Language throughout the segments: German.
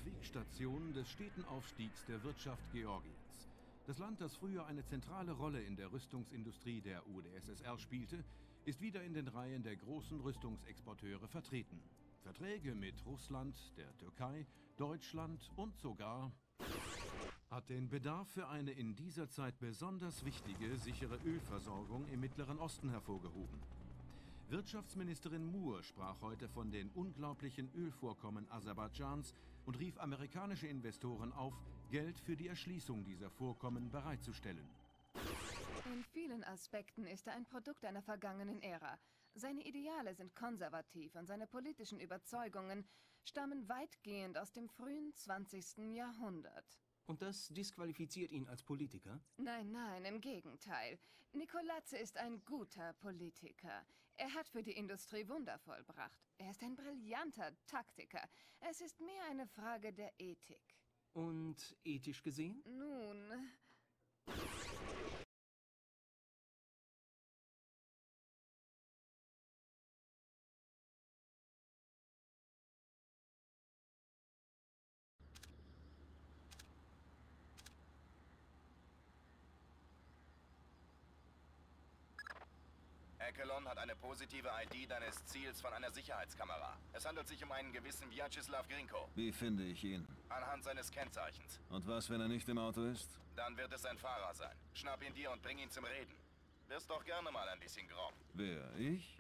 Wegstation des steten Aufstiegs der Wirtschaft Georgiens. Das Land, das früher eine zentrale Rolle in der Rüstungsindustrie der UdSSR spielte, ist wieder in den Reihen der großen Rüstungsexporteure vertreten. Verträge mit Russland, der Türkei, Deutschland und sogar hat den Bedarf für eine in dieser Zeit besonders wichtige, sichere Ölversorgung im Mittleren Osten hervorgehoben. Wirtschaftsministerin Moore sprach heute von den unglaublichen Ölvorkommen Aserbaidschans und rief amerikanische Investoren auf, Geld für die Erschließung dieser Vorkommen bereitzustellen. In vielen Aspekten ist er ein Produkt einer vergangenen Ära. Seine Ideale sind konservativ und seine politischen Überzeugungen stammen weitgehend aus dem frühen 20. Jahrhundert. Und das disqualifiziert ihn als Politiker? Nein, nein, im Gegenteil. Nicolatze ist ein guter Politiker. Er hat für die Industrie Wunder vollbracht. Er ist ein brillanter Taktiker. Es ist mehr eine Frage der Ethik. Und ethisch gesehen? Nun... Ekelon hat eine positive ID deines Ziels von einer Sicherheitskamera. Es handelt sich um einen gewissen Vyacheslav Grinko. Wie finde ich ihn? Anhand seines Kennzeichens. Und was, wenn er nicht im Auto ist? Dann wird es sein Fahrer sein. Schnapp ihn dir und bring ihn zum Reden. Wirst doch gerne mal ein bisschen grob. Wer, ich?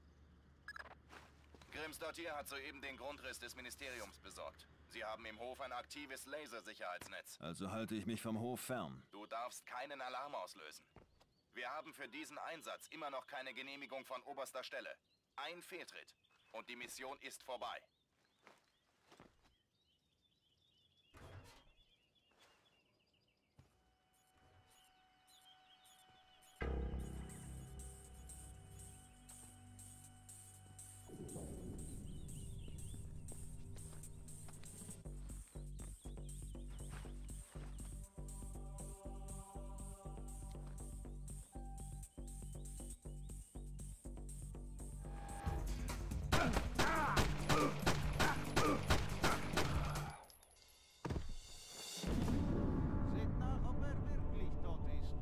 Grimsdottir hat soeben den Grundriss des Ministeriums besorgt. Sie haben im Hof ein aktives Lasersicherheitsnetz. Also halte ich mich vom Hof fern. Du darfst keinen Alarm auslösen. Wir haben für diesen Einsatz immer noch keine Genehmigung von oberster Stelle. Ein Fehltritt und die Mission ist vorbei. Seht nach, ob er wirklich tot ist.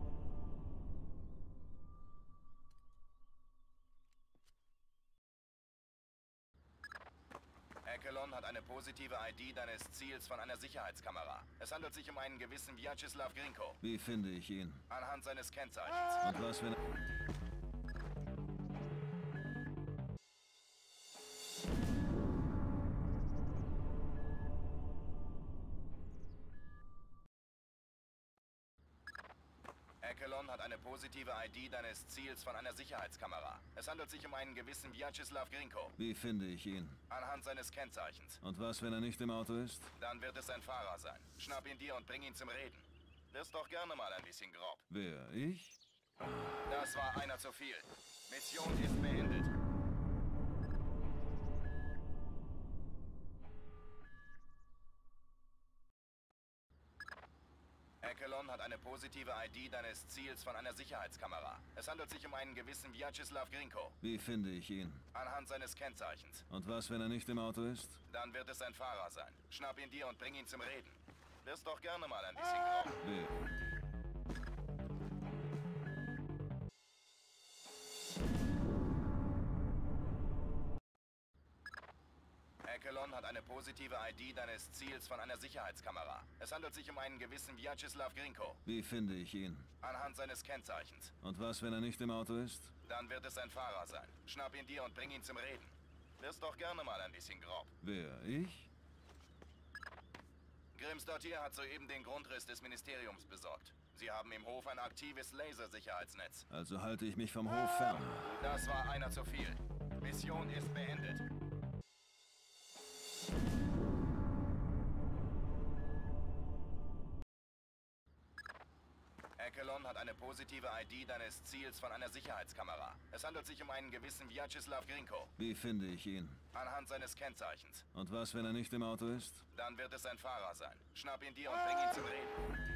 Ekelon hat eine positive ID deines Ziels von einer Sicherheitskamera. Es handelt sich um einen gewissen Vyacheslav Grinko. Wie finde ich ihn? Anhand seines Kennzeichens. Und was, wenn er... Ekelon hat eine positive ID deines Ziels von einer Sicherheitskamera. Es handelt sich um einen gewissen Vyacheslav Grinko. Wie finde ich ihn? Anhand seines Kennzeichens. Und was, wenn er nicht im Auto ist? Dann wird es sein Fahrer sein. Schnapp ihn dir und bring ihn zum Reden. Wirst doch gerne mal ein bisschen grob. Wer, ich? Das war einer zu viel. Mission ist beendet. Ekelon hat eine positive ID deines Ziels von einer Sicherheitskamera. Es handelt sich um einen gewissen Vyacheslav Grinko. Wie finde ich ihn? Anhand seines Kennzeichens. Und was, wenn er nicht im Auto ist? Dann wird es sein Fahrer sein. Schnapp ihn dir und bring ihn zum Reden. Wirst doch gerne mal ein bisschen grob. Wer? Ekelon hat eine positive ID deines Ziels von einer Sicherheitskamera. Es handelt sich um einen gewissen Vyacheslav Grinko. Wie finde ich ihn? Anhand seines Kennzeichens. Und was, wenn er nicht im Auto ist? Dann wird es sein Fahrer sein. Schnapp ihn dir und bring ihn zum Reden. Wirst doch gerne mal ein bisschen grob. Wer, ich? Grimsdottir hat soeben den Grundriss des Ministeriums besorgt. Sie haben im Hof ein aktives Lasersicherheitsnetz. Also halte ich mich vom Hof fern. Das war einer zu viel. Mission ist beendet. Ekelon hat eine positive ID deines Ziels von einer Sicherheitskamera. Es handelt sich um einen gewissen Vyacheslav Grinko. Wie finde ich ihn? Anhand seines Kennzeichens. Und was, wenn er nicht im Auto ist? Dann wird es sein Fahrer sein. Schnapp ihn dir und bring ihn zum Reden.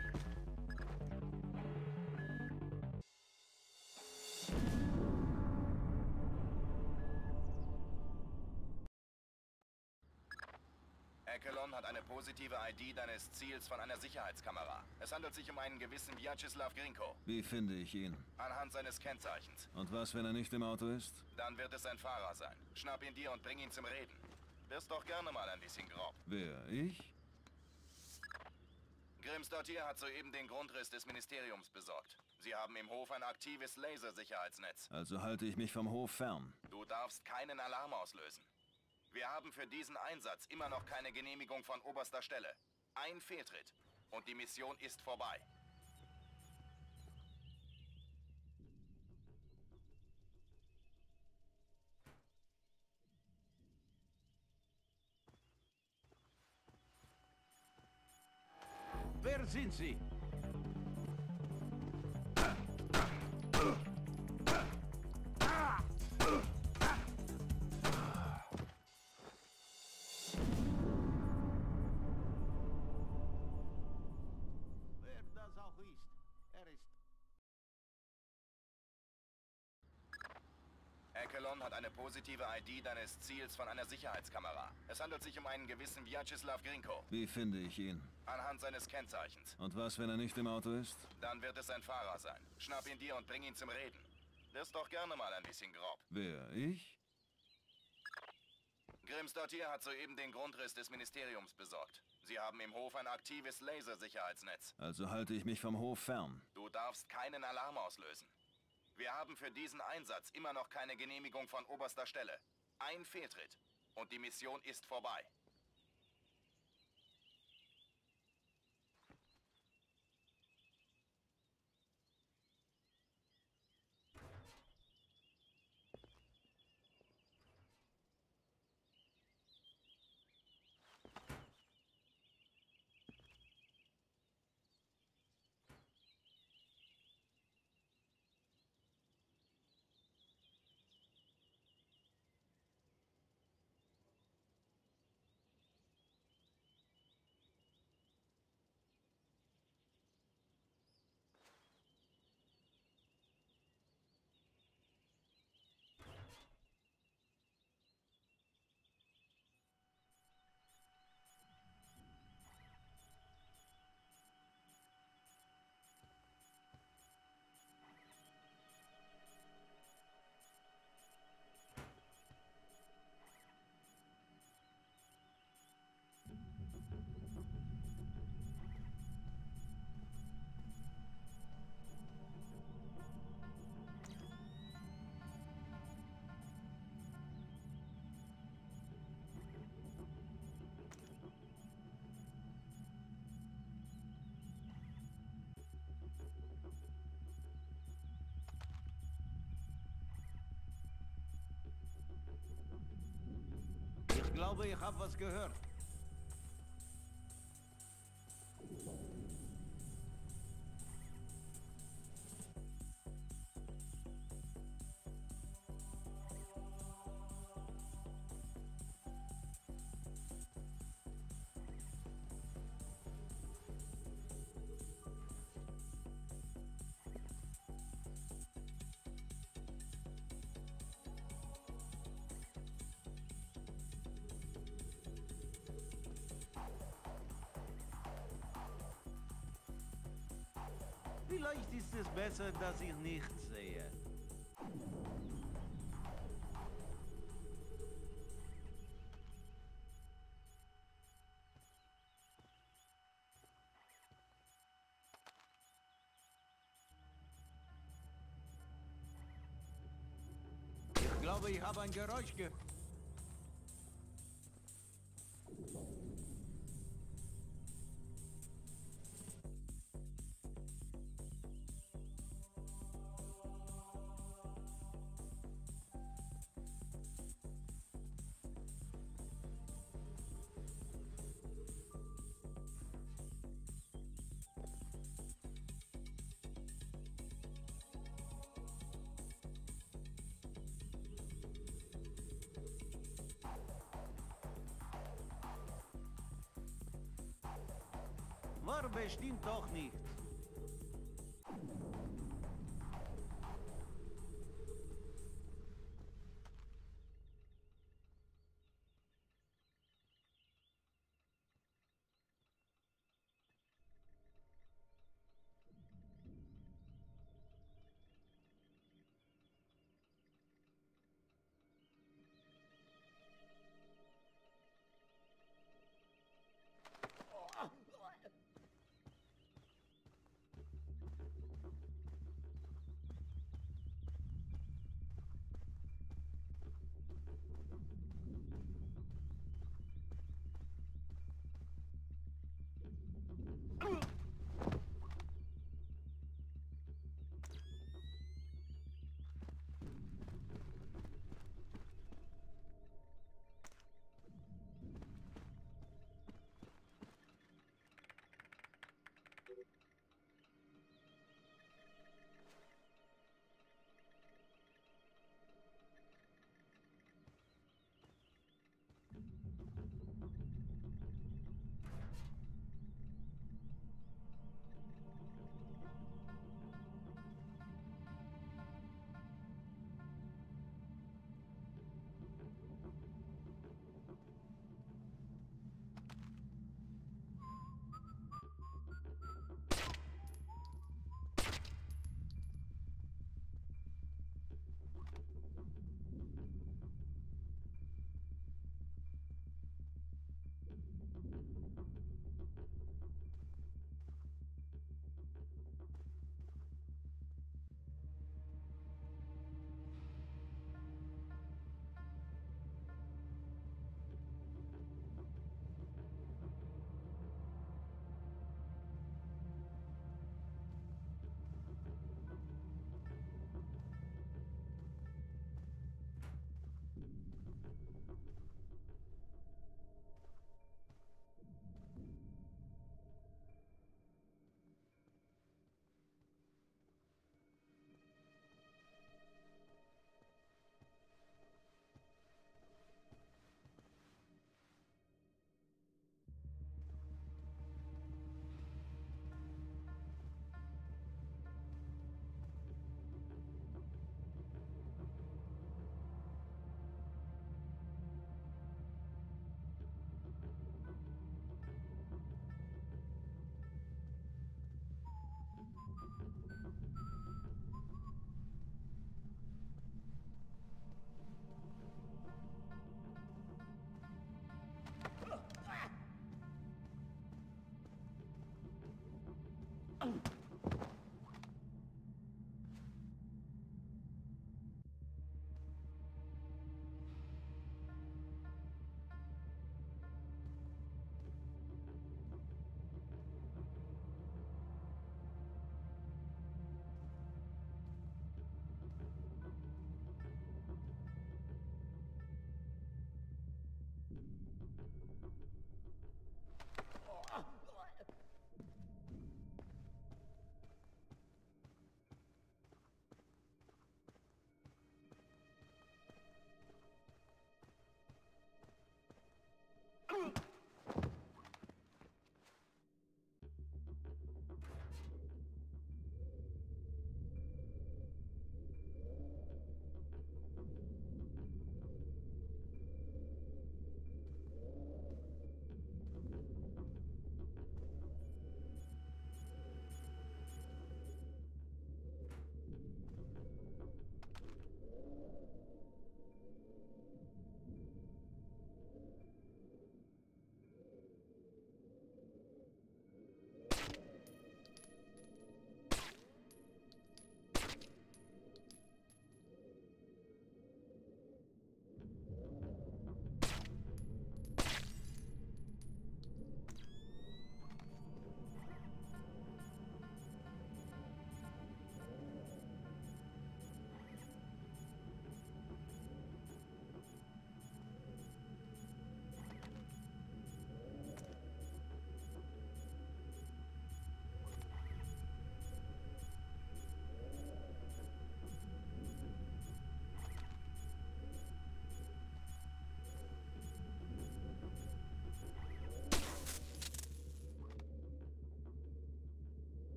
Ekelon hat eine positive ID deines Ziels von einer Sicherheitskamera. Es handelt sich um einen gewissen Vyacheslav Grinko. Wie finde ich ihn? Anhand seines Kennzeichens. Und was, wenn er nicht im Auto ist? Dann wird es sein Fahrer sein. Schnapp ihn dir und bring ihn zum Reden. Wirst doch gerne mal ein bisschen grob. Wer? Ich? Grimsdottir hat soeben den Grundriss des Ministeriums besorgt. Sie haben im Hof ein aktives Lasersicherheitsnetz. Also halte ich mich vom Hof fern. Du darfst keinen Alarm auslösen. Wir haben für diesen Einsatz immer noch keine Genehmigung von oberster Stelle. Ein Fehltritt und die Mission ist vorbei. Wer sind Sie? Wer das auch ist, er ist... Ekelon hat eine positive ID deines Ziels von einer Sicherheitskamera. Es handelt sich um einen gewissen Vyacheslav Grinko. Wie finde ich ihn? Anhand seines Kennzeichens. Und was, wenn er nicht im Auto ist? Dann wird es sein Fahrer sein. Schnapp ihn dir und bring ihn zum Reden. Wirst doch gerne mal ein bisschen grob. Wer? Ich? Grimsdottir hat soeben den Grundriss des Ministeriums besorgt. Sie haben im Hof ein aktives Lasersicherheitsnetz. Also halte ich mich vom Hof fern. Du darfst keinen Alarm auslösen. Wir haben für diesen Einsatz immer noch keine Genehmigung von oberster Stelle. Ein Fehltritt und die Mission ist vorbei. Ich glaube, ich habe was gehört. Vielleicht ist es besser, dass ich nichts sehe. Ich glaube, ich habe ein Geräusch gehört. War bestimmt doch nicht.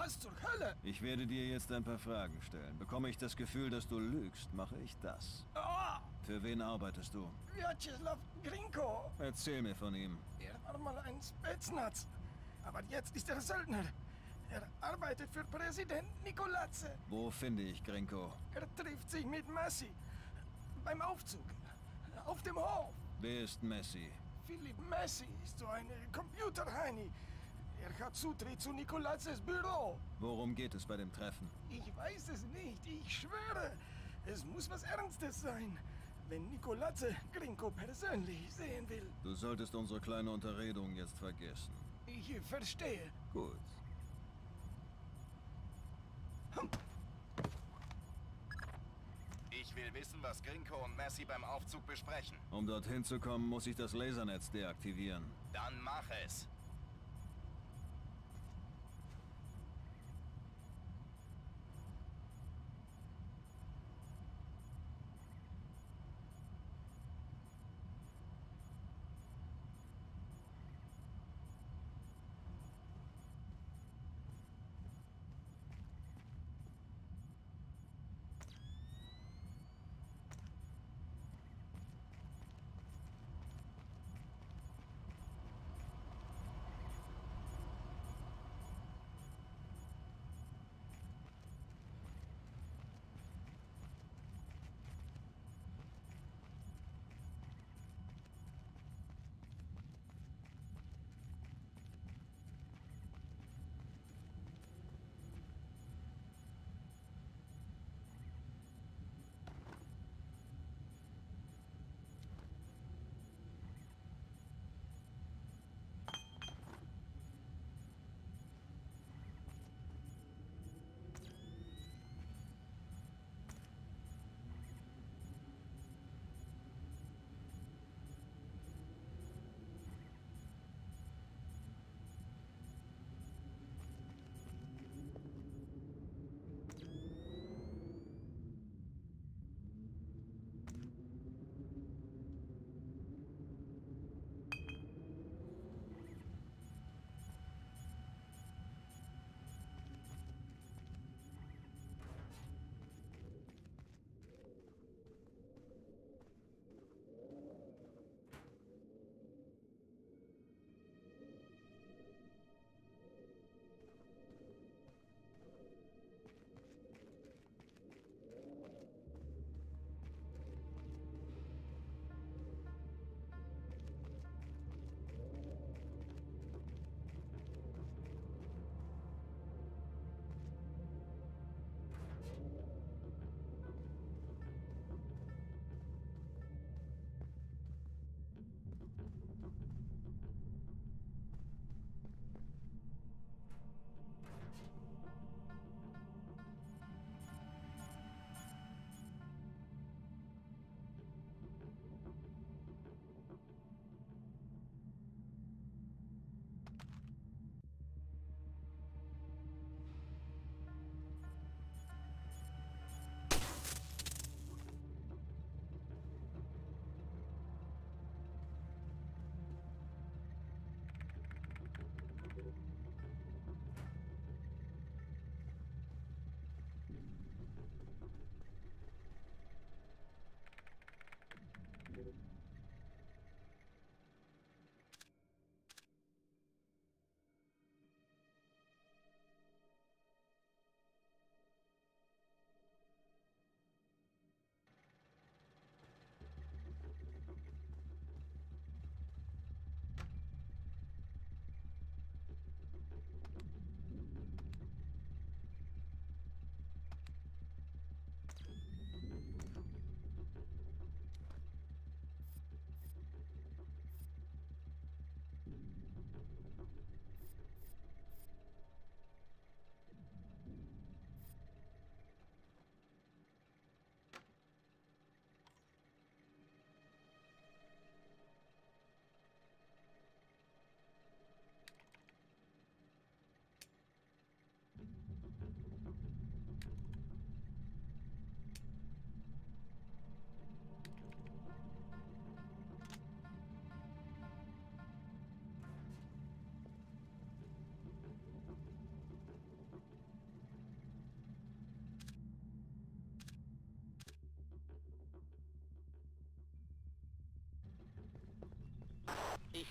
Was zur Hölle? Ich werde dir jetzt ein paar Fragen stellen. Bekomme ich das Gefühl, dass du lügst, mache ich das. Oh, Für wen arbeitest du? Vyacheslav Grinko. Erzähl mir von ihm. Er war mal ein Spetsnaz. Aber jetzt ist er Söldner. Er arbeitet für Präsident Nikoladze. Wo finde ich Grinko? Er trifft sich mit Messi. Beim Aufzug. Auf dem Hof. Wer ist Messi? Philipp Messi ist so ein Computerheini. Er hat Zutritt zu Nikolatzes Büro. Worum geht es bei dem Treffen? Ich weiß es nicht, ich schwöre. Es muss was Ernstes sein. Wenn Nikoladze Grinko persönlich sehen will. Du solltest unsere kleine Unterredung jetzt vergessen. Ich verstehe. Gut. Ich will wissen, was Grinko und Messi beim Aufzug besprechen. Um dorthin zu kommen, muss ich das Lasernetz deaktivieren. Dann mach es.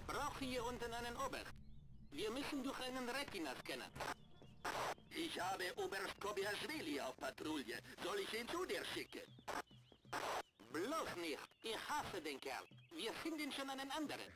Brauche hier unten einen Oberst. Wir müssen durch einen Retina-Scanner. Ich habe Oberst Kobiaschwili auf Patrouille. Soll ich ihn zu dir schicken? Bloß nicht. Ich hasse den Kerl. Wir finden schon einen anderen.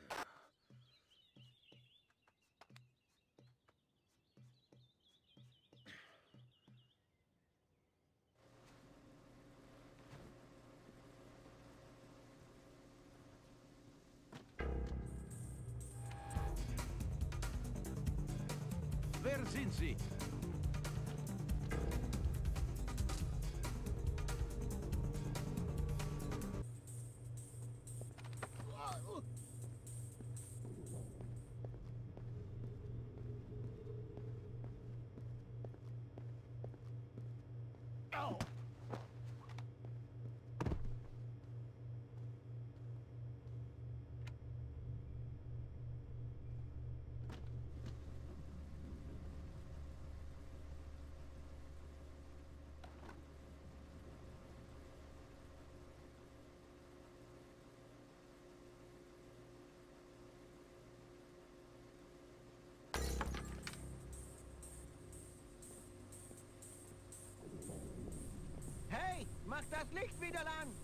Wer sind Sie? Hey, mach das Licht wieder an!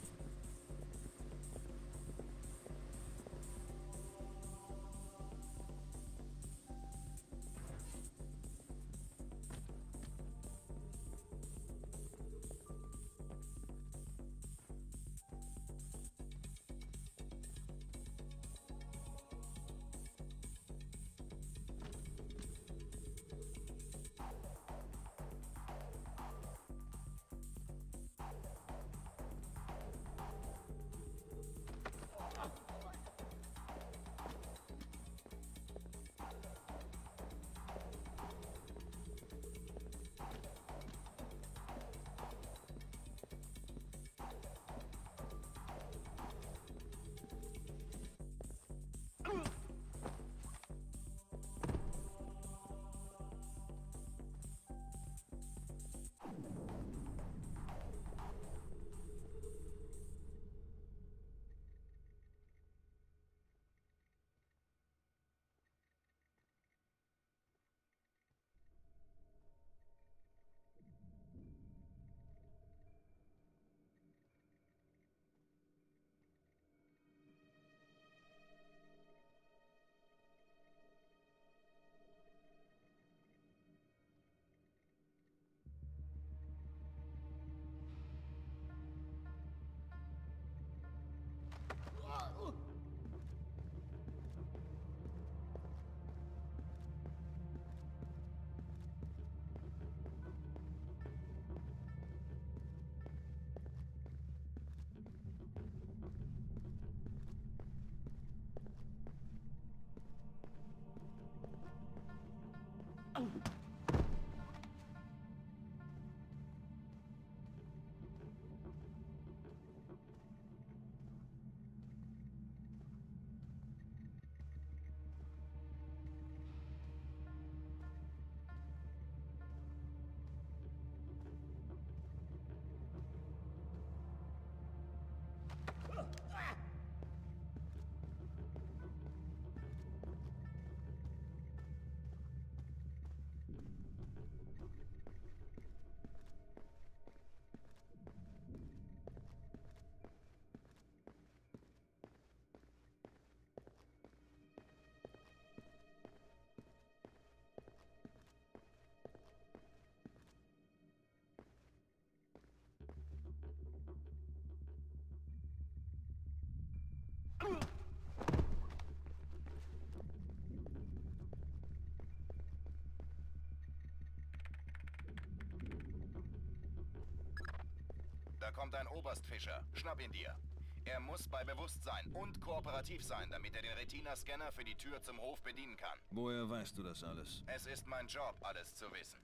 Da kommt ein Oberstfischer. Schnapp ihn dir. Er muss bei Bewusstsein und kooperativ sein, damit er den Retina-Scanner für die Tür zum Hof bedienen kann. Woher weißt du das alles? Es ist mein Job, alles zu wissen.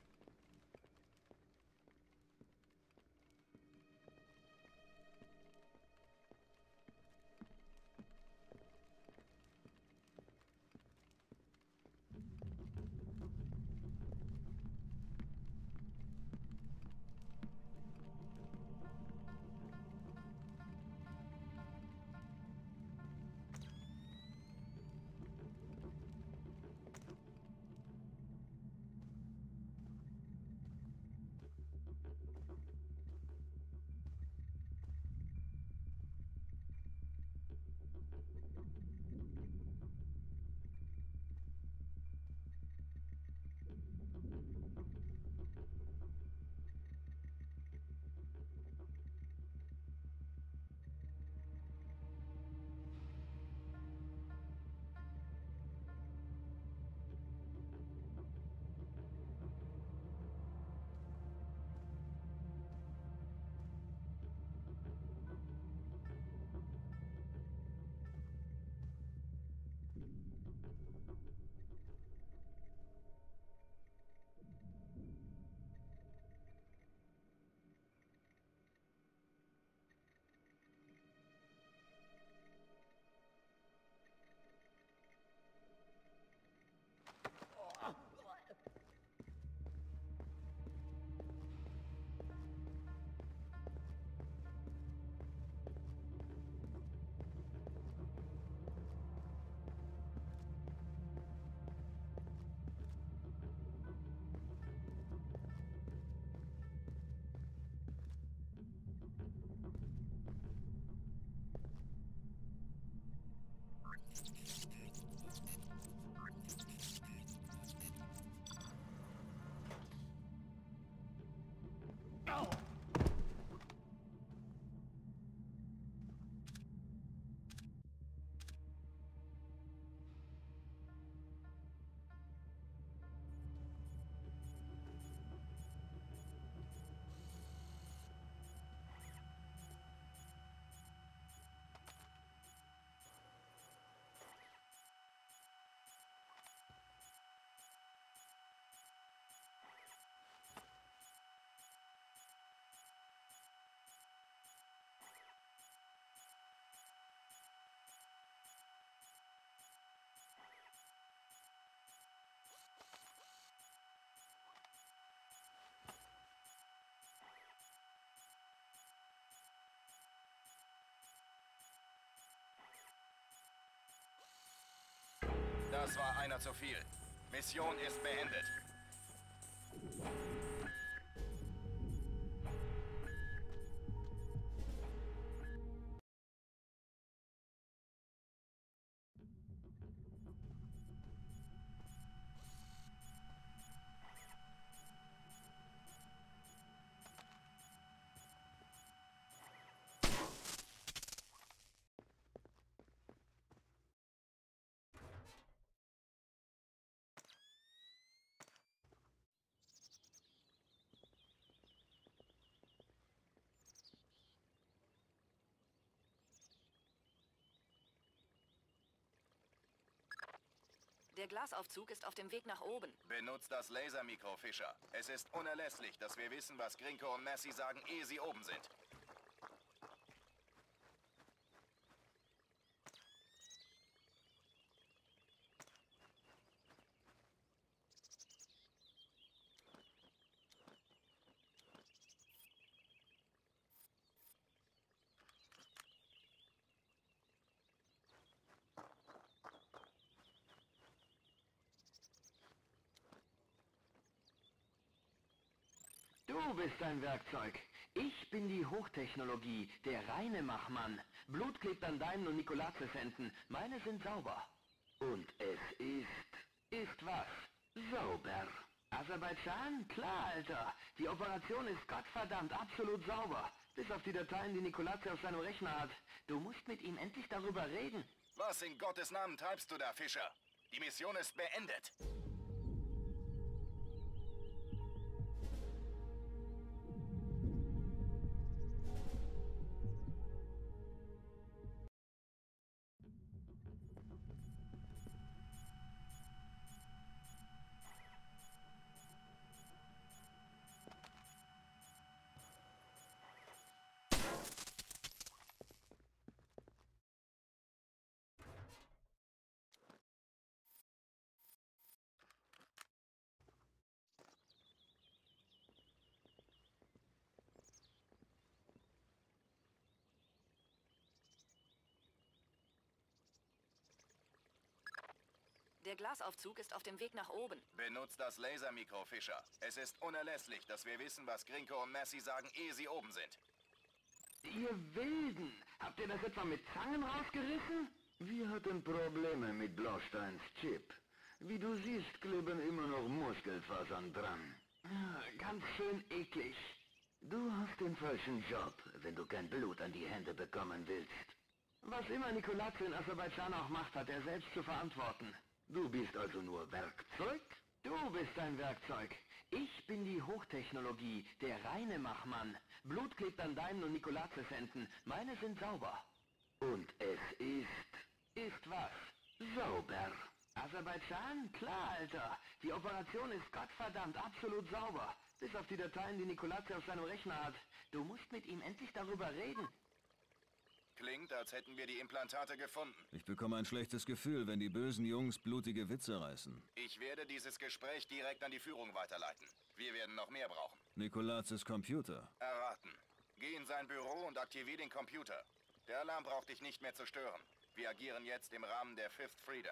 Das war einer zu viel. Mission ist beendet. Der Glasaufzug ist auf dem Weg nach oben. Benutzt das Lasermikro, Fischer. Es ist unerlässlich, dass wir wissen, was Grinko und Massey sagen, ehe sie oben sind. Du bist ein Werkzeug. Ich bin die Hochtechnologie, der reine Machmann. Blut klebt an deinen und Nikolazes Händen. Meine sind sauber. Und es ist was? Sauber. Aserbaidschan? Klar, Alter. Die Operation ist gottverdammt absolut sauber. Bis auf die Dateien, die Nikolazes auf seinem Rechner hat. Du musst mit ihm endlich darüber reden. Was in Gottes Namen treibst du da, Fischer? Die Mission ist beendet. Der Glasaufzug ist auf dem Weg nach oben. Benutzt das Lasermikro, Fischer. Es ist unerlässlich, dass wir wissen, was Grinko und Massey sagen, ehe sie oben sind. Ihr Wilden, habt ihr das etwa mit Zangen rausgerissen? Wir hatten Probleme mit Blausteins Chip. Wie du siehst, kleben immer noch Muskelfasern dran. Ganz schön eklig. Du hast den falschen Job, wenn du kein Blut an die Hände bekommen willst. Was immer Nikolazes in Aserbaidschan auch macht, hat er selbst zu verantworten. Du bist also nur Werkzeug? Du bist ein Werkzeug. Ich bin die Hochtechnologie, der reine Machmann. Blut klebt an deinen und Nikolazes Händen. Meine sind sauber. Und es ist was? Sauber. Aserbaidschan? Klar, Alter. Die Operation ist gottverdammt absolut sauber. Bis auf die Dateien, die Nikolazes auf seinem Rechner hat. Du musst mit ihm endlich darüber reden. Klingt, als hätten wir die Implantate gefunden. Ich bekomme ein schlechtes Gefühl, wenn die bösen Jungs blutige Witze reißen. Ich werde dieses Gespräch direkt an die Führung weiterleiten. Wir werden noch mehr brauchen. Nikolazes Computer. Erraten. Geh in sein Büro und aktivier den Computer. Der Alarm braucht dich nicht mehr zu stören. Wir agieren jetzt im Rahmen der Fifth Freedom.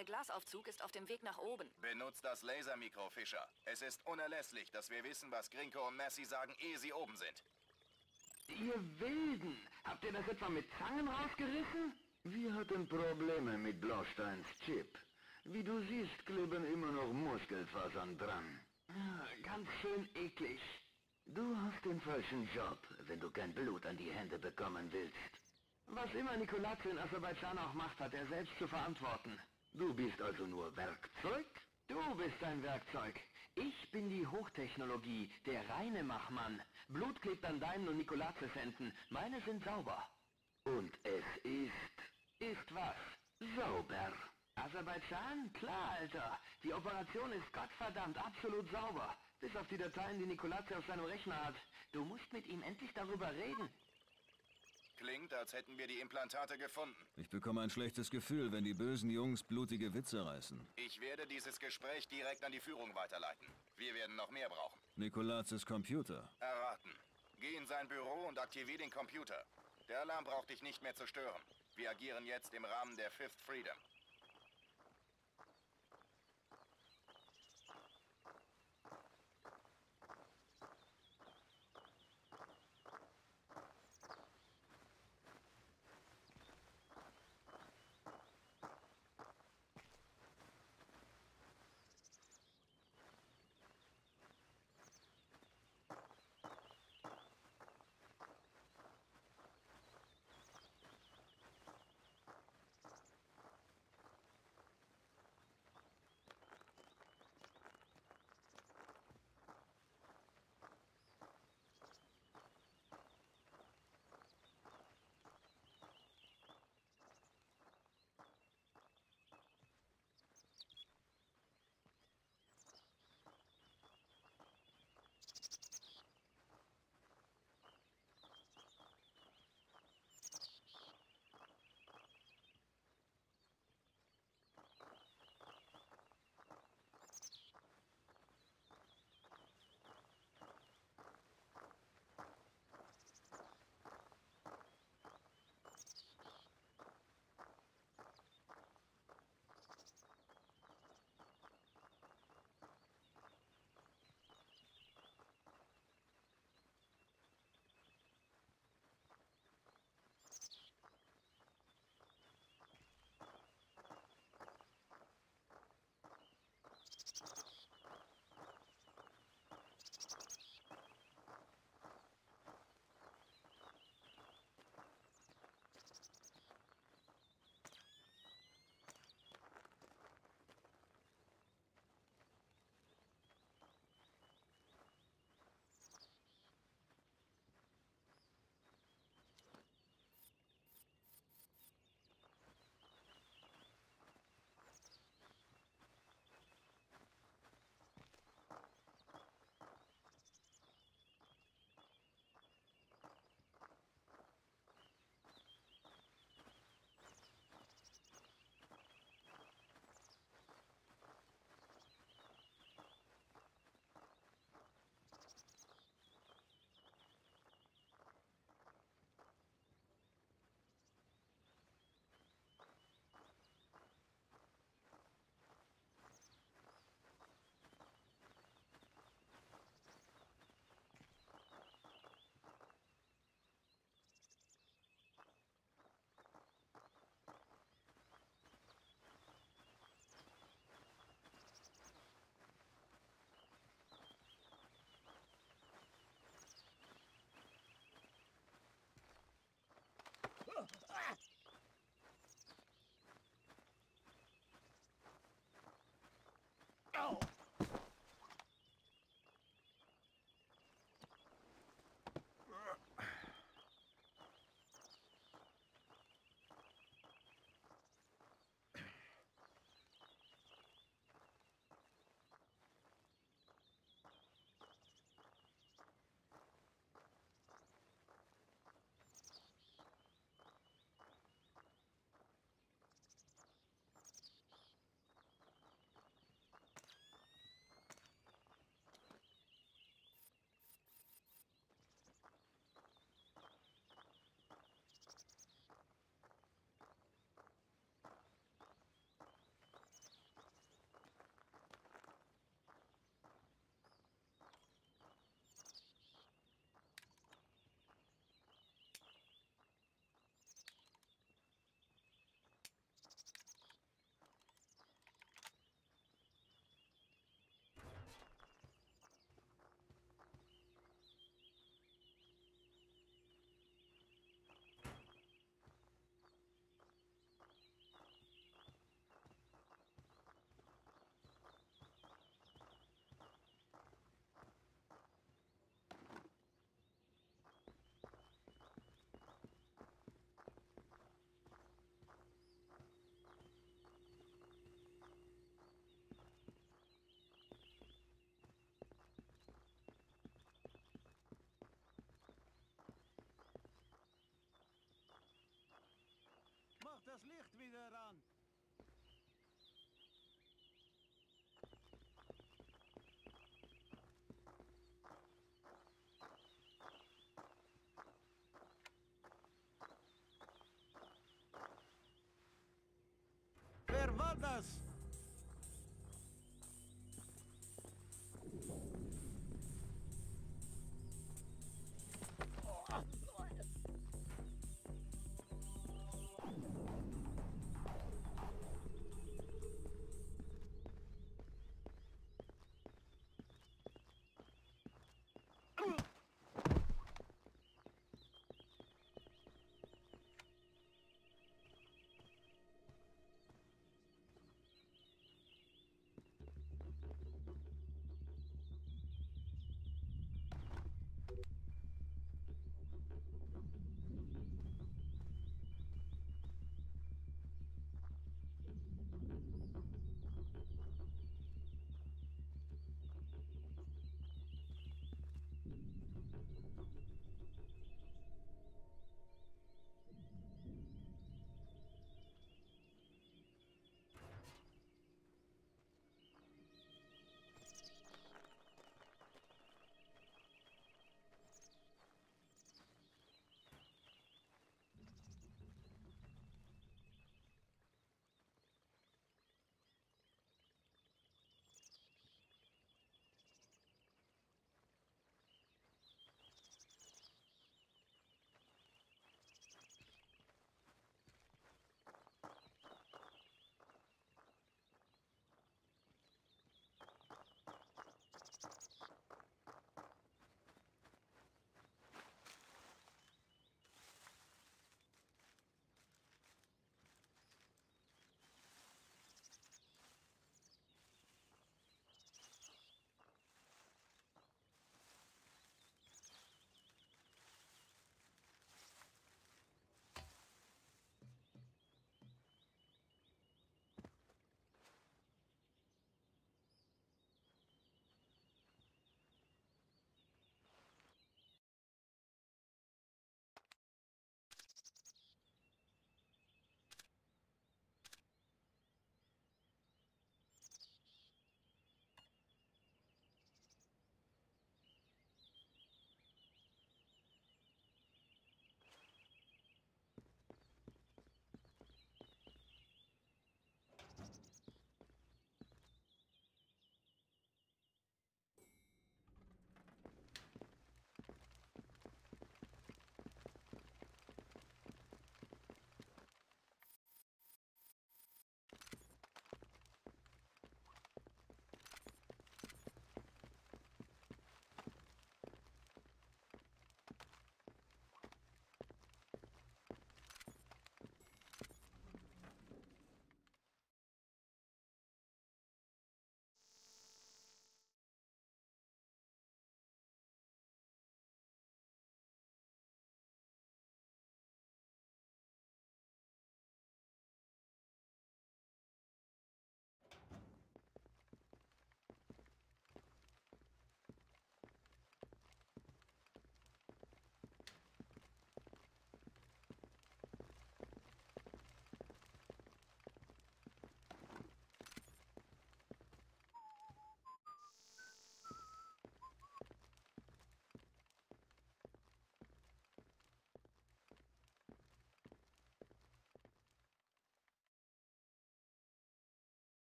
Der Glasaufzug ist auf dem Weg nach oben. Benutzt das Lasermikro, Fischer. Es ist unerlässlich, dass wir wissen, was Grinko und Massey sagen, ehe sie oben sind. Ihr Wilden, habt ihr das etwa mit Zangen rausgerissen? Wir hatten Probleme mit Blausteins Chip. Wie du siehst, kleben immer noch Muskelfasern dran. Ja, ganz schön eklig. Du hast den falschen Job, wenn du kein Blut an die Hände bekommen willst. Was immer Nikolatze in Aserbaidschan auch macht, hat er selbst zu verantworten. Du bist also nur Werkzeug? Du bist ein Werkzeug. Ich bin die Hochtechnologie, der reine Machmann. Blut klebt an deinen und Nikolatzes Händen. Meine sind sauber. Und es ist was? Sauber. Aserbaidschan? Klar, Alter. Die Operation ist gottverdammt absolut sauber. Bis auf die Dateien, die Nikolatze auf seinem Rechner hat. Du musst mit ihm endlich darüber reden. Klingt, als hätten wir die Implantate gefunden. Ich bekomme ein schlechtes Gefühl, wenn die bösen Jungs blutige Witze reißen. Ich werde dieses Gespräch direkt an die Führung weiterleiten. Wir werden noch mehr brauchen. Nikolatzes Computer. Erraten. Geh in sein Büro und aktivier den Computer. Der Alarm braucht dich nicht mehr zu stören. Wir agieren jetzt im Rahmen der Fifth Freedom.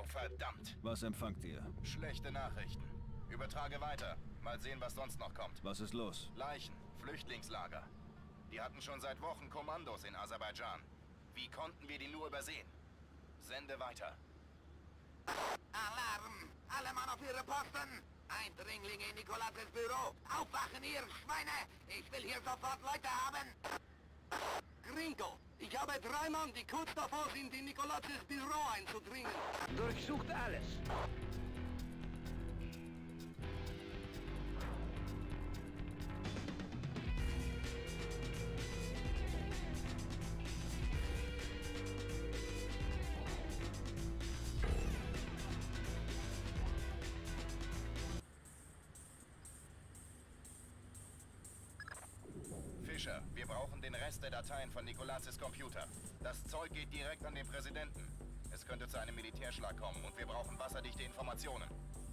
verdammt. Was empfangt ihr? Schlechte Nachrichten. Übertrage weiter. Mal sehen, was sonst noch kommt. Was ist los? Leichen, Flüchtlingslager. Die hatten schon seit Wochen Kommandos in Aserbaidschan. Wie konnten wir die nur übersehen? Sende weiter. Alarm! Alle Mann auf ihre Posten! Eindringlinge in Nikolases Büro! Aufwachen, ihr Schweine! Ich will hier sofort Leute haben! Gringo, ich habe 3 Mann, die kurz davor sind, in Nikolases Büro einzudringen. Durchsucht alles! Wir brauchen den Rest der Dateien von Nikolases Computer. Das Zeug geht direkt an den Präsidenten. Es könnte zu einem Militärschlag kommen und wir brauchen wasserdichte Informationen.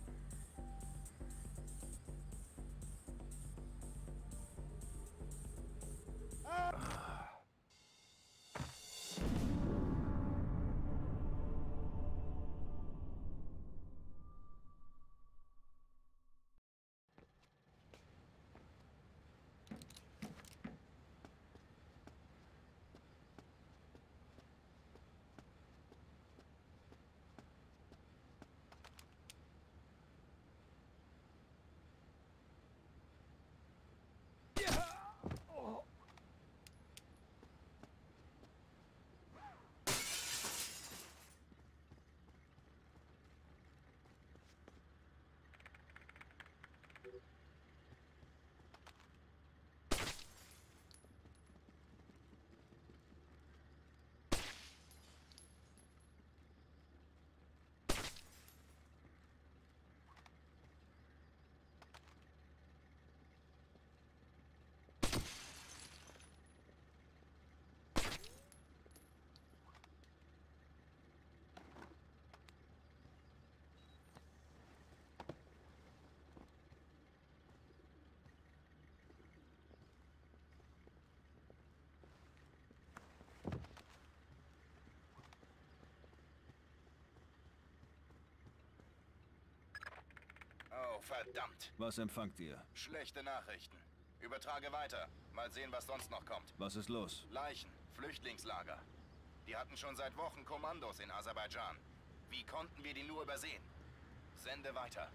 Oh, verdammt. Was empfangt ihr? Schlechte Nachrichten. Übertrage weiter. Mal sehen, was sonst noch kommt. Was ist los? Leichen, Flüchtlingslager. Die hatten schon seit Wochen Kommandos in Aserbaidschan. Wie konnten wir die nur übersehen? Sende weiter.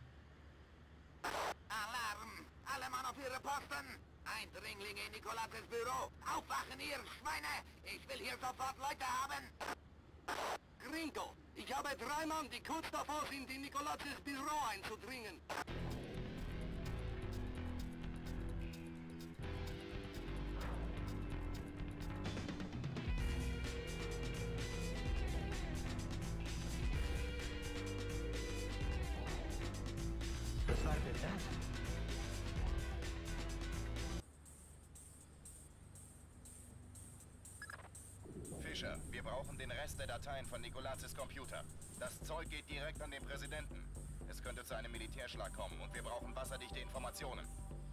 Alarm! Alle Mann auf ihre Posten! Eindringlinge in Nikolases Büro! Aufwachen, ihr Schweine! Ich will hier sofort Leute haben! Gringo, ich habe 3 Mann, die kurz davor sind, in Nikolases Büro einzudringen. Was war denn das? Fischer, wir brauchen den Rest der Dateien von Nikolases Computer. Das Zeug geht direkt an den Präsidenten. Es könnte zu einem Militärschlag kommen und wir brauchen wasserdichte Informationen.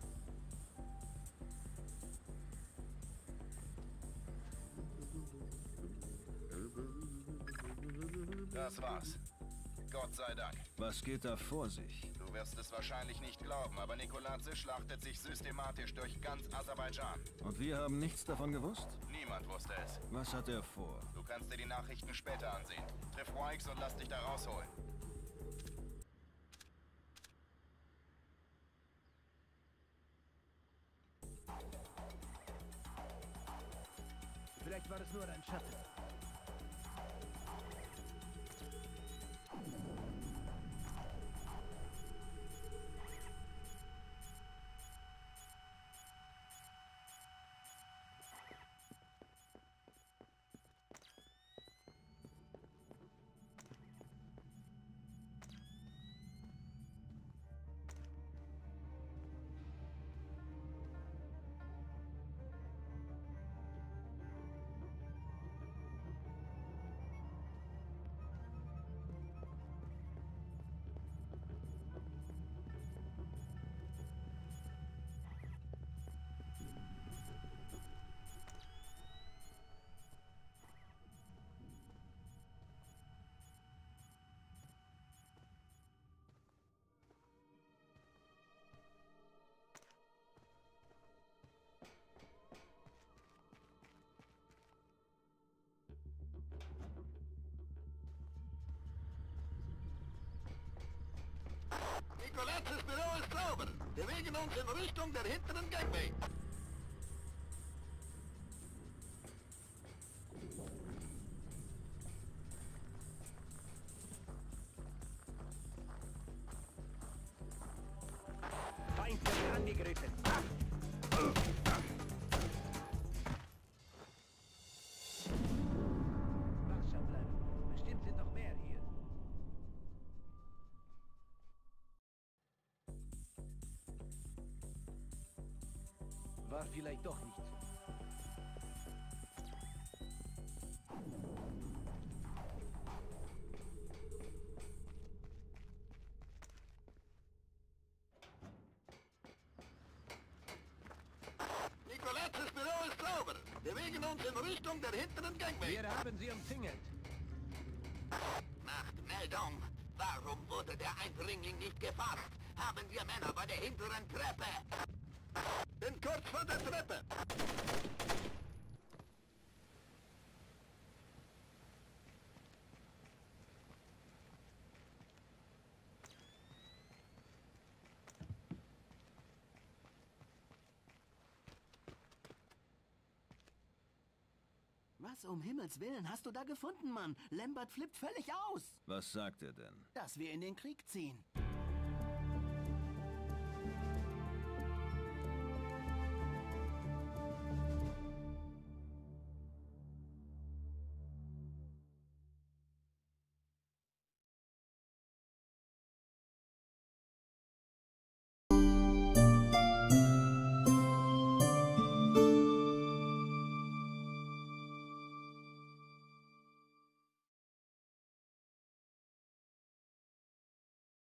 Das war's. Gott sei Dank. Was geht da vor sich? Du wirst es wahrscheinlich nicht glauben, aber Nikolaze schlachtet sich systematisch durch ganz Aserbaidschan. Und wir haben nichts davon gewusst? Niemand wusste es. Was hat er vor? Du kannst dir die Nachrichten später ansehen. Triff Wikes und lass dich da rausholen. Vielleicht war es nur ein Schatten. Bewegen uns in Richtung der hinteren Gangway. Feind wird angegriffen. Wachsam bleiben. Bestimmt sind noch mehr hier. War vielleicht doch nicht so. Nikolatzes Büro ist sauber. Bewegen uns in Richtung der hinteren Gangway. Wir haben sie umzingelt. Macht Meldung. Warum wurde der Eindringling nicht gefasst? Haben wir Männer bei der hinteren Treppe? Bin kurz vor der Treppe. Was um Himmels Willen hast du da gefunden, Mann? Lambert flippt völlig aus. Was sagt er denn? Dass wir in den Krieg ziehen.